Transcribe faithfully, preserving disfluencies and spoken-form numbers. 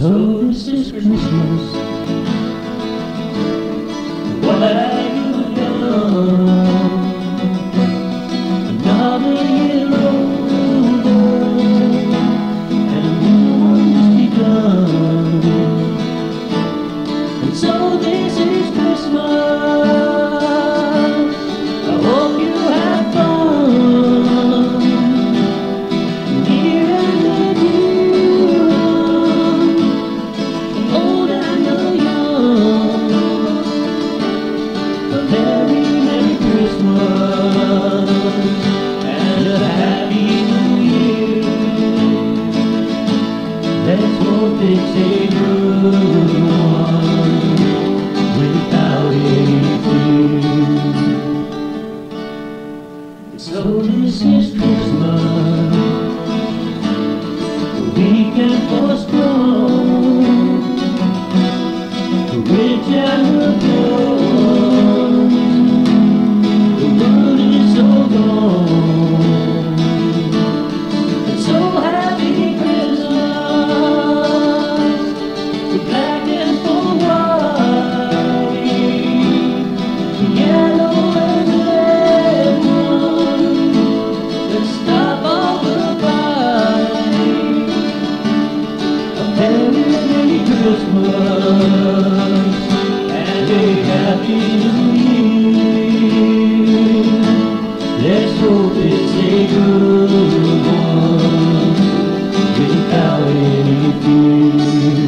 So this is Christmas. What have you done? Another year over, and a new one's begun. And so this is Christmas. I hope you have fun. Near and the new one, old and the young. A very Merry Christmas and a Happy New Year. Let's hope it's a good one without any fear. So this is Christmas, the weekend for strong, the rich and the poor. The world is so gone, and so happy Christmas, the black and for white, the yellow and the red one. Let's stop all the fight. A very Merry Christmas and a Happy New Year. Let's hope it's a good one without any fear.